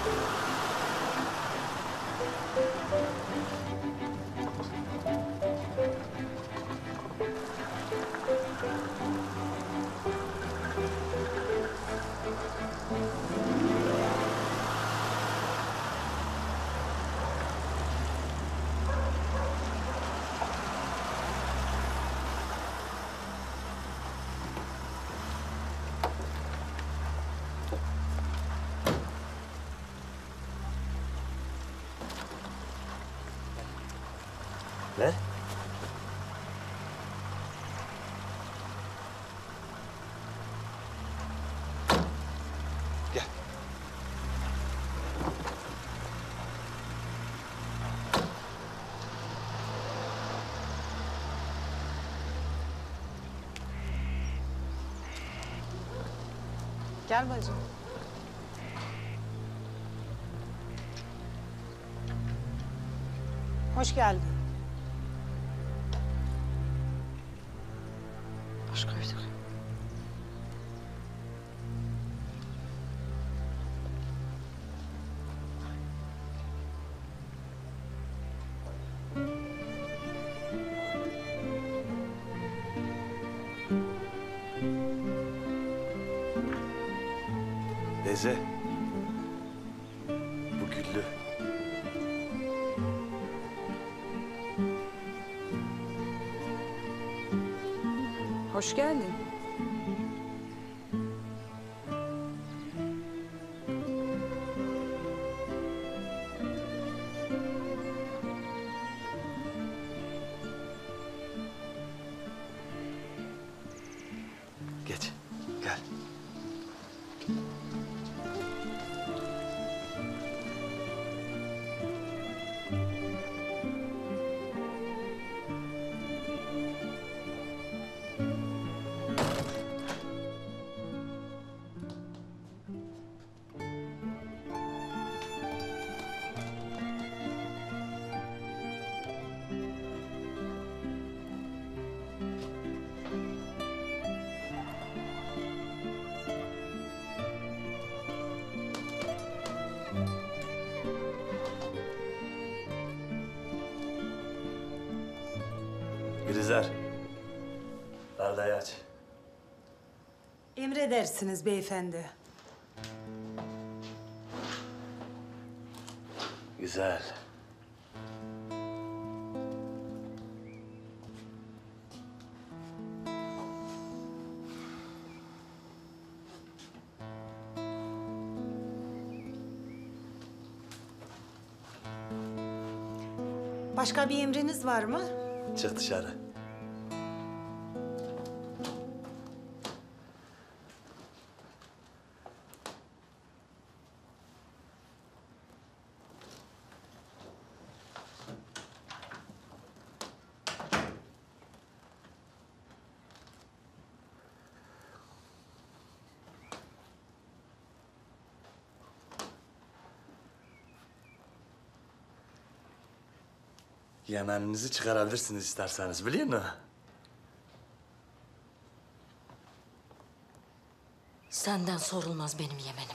Ne? Gel. Gel bacım. Hoş geldin. Hoş gördük. Teyze. Bu Güllü. Hoş geldin. Geç. Gel. Gülizar. Bardayı aç. Emredersiniz beyefendi. Güzel. Başka bir emriniz var mı? Çık dışarı. Yemeninizi çıkarabilirsiniz isterseniz, biliyor musun? Senden sorulmaz benim yemenim.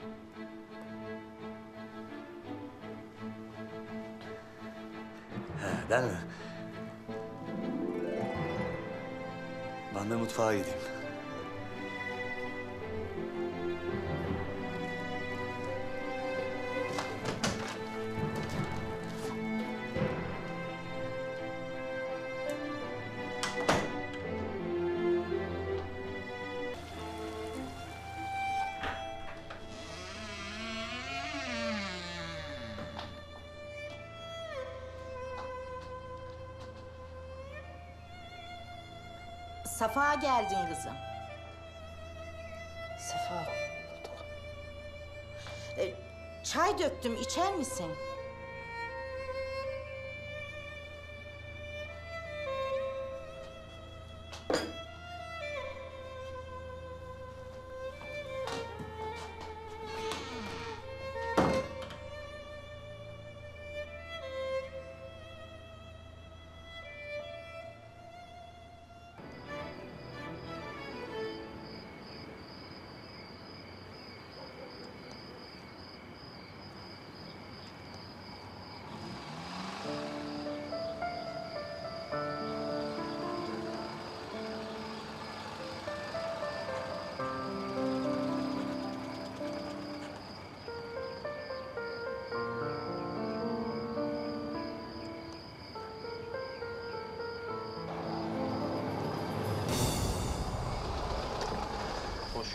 He, değil mi? Ben de mutfağa gideyim. Safa geldin kızım. Sefa. Çay döktüm, içer misin?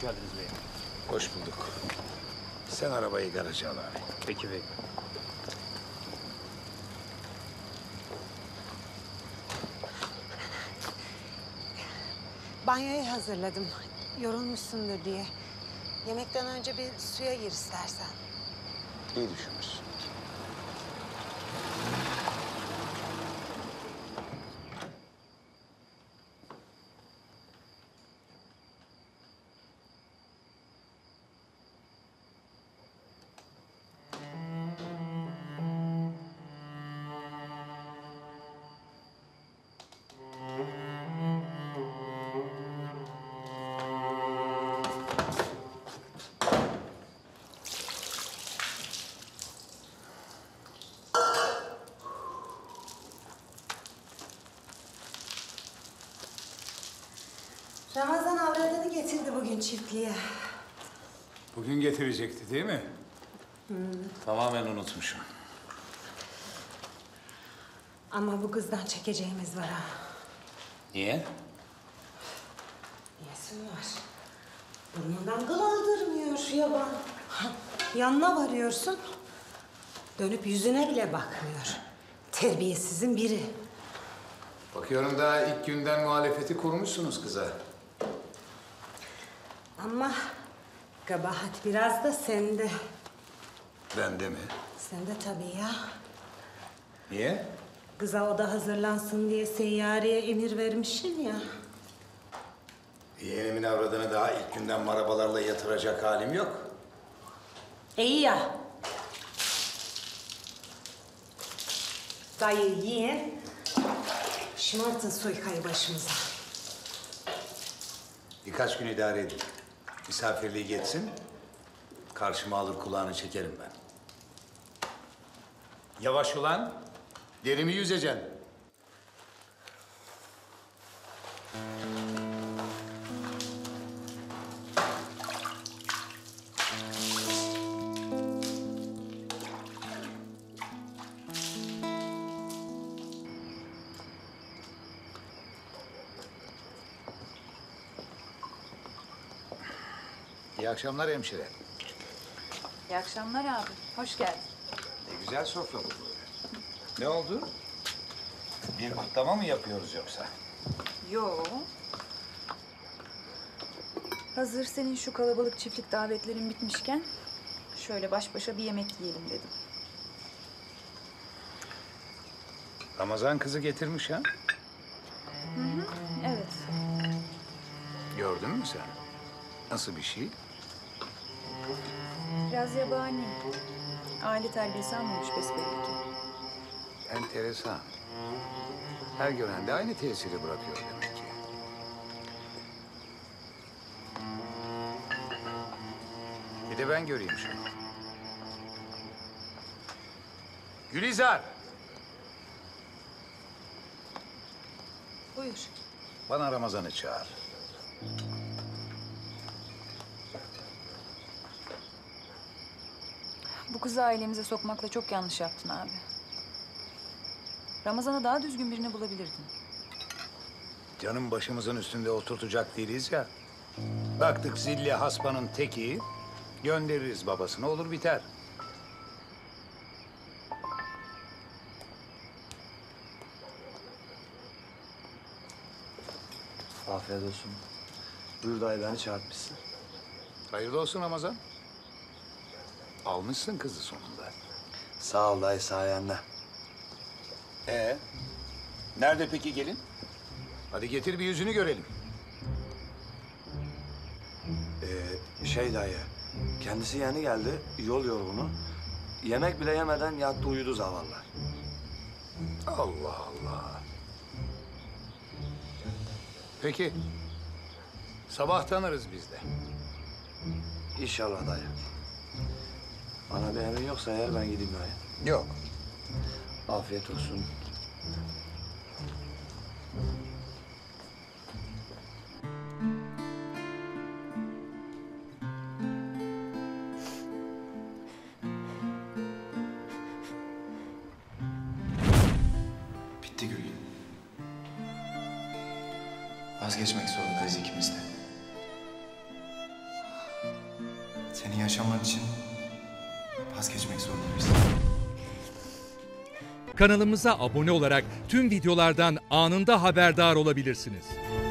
geldiniz beyim. Hoş bulduk. Sen arabayı garaja al abi. Peki beyim. Banyoyu hazırladım. Yorulmuşsundur diye. Yemekten önce bir suya gir istersen. İyi düşünmüşsün. Ramazan avradını getirdi bugün çiftliğe. Bugün getirecekti değil mi? Tamamen unutmuşum. Ama bu kızdan çekeceğimiz var ha. Niye? Niyesi var? Burnundan kıl aldırmıyor yaban. Yanına varıyorsun. Dönüp yüzüne bile bakmıyor. Terbiyesizin biri. Bakıyorum daha ilk günden muhalefeti kurmuşsunuz kıza. Ama kabahat biraz da sende. Bende mi? Sende tabii ya. Niye? Kıza oda hazırlansın diye seyyareye emir vermişsin ya. Yeğenimin avradını daha ilk günden marabalarla yatıracak halim yok. İyi ya. Dayı yiyin. Şımartın soykayı başımıza. Birkaç gün idare edin. Misafirliği geçsin. Karşıma alır kulağını çekerim ben. Yavaş ulan. Derimi yüzeceksin. İyi akşamlar hemşire. İyi akşamlar abi. Hoş geldin. Ne güzel sofra bu böyle. Ne oldu? Bir kutlama mı yapıyoruz yoksa? Yo. Hazır senin şu kalabalık çiftlik davetlerin bitmişken şöyle baş başa bir yemek yiyelim dedim. Ramazan kızı getirmiş ha? Evet. Gördün mü sen? Nasıl bir şey? Biraz yabani. Aile terbiyesi almamış besbelli ki. Enteresan. Her gören de aynı tesiri bırakıyor demek ki. Bir de ben göreyim şunu. Gülizar! Buyur. Bana Ramazan'ı çağır. Bu kızı ailemize sokmakla çok yanlış yaptın abi. Ramazan'a daha düzgün birini bulabilirdin. Canım başımızın üstünde oturtacak değiliz ya. Baktık zilli hasbanın teki, göndeririz babasını olur biter. Afiyet olsun. Buyur dayı, beni çağırtmışsın. Hayırlı olsun Ramazan. Almışsın kızı sonunda. Sağ ol dayı, sayende. Nerede peki gelin? Hadi getir bir yüzünü görelim. Şey dayı, kendisi yeni geldi, yol yorgunu. Yemek bile yemeden yattı uyudu zavallı. Allah Allah. Peki. Sabah tanırız biz de. İnşallah dayı. Bana bir emrin yoksa eğer ben gideyim dayı. Yok. Afiyet olsun. Bitti Gül. Vazgeçmek zorundayız ikimiz de. Senin yaşaman için vazgeçmek zorundayız. Kanalımıza abone olarak tüm videolardan anında haberdar olabilirsiniz.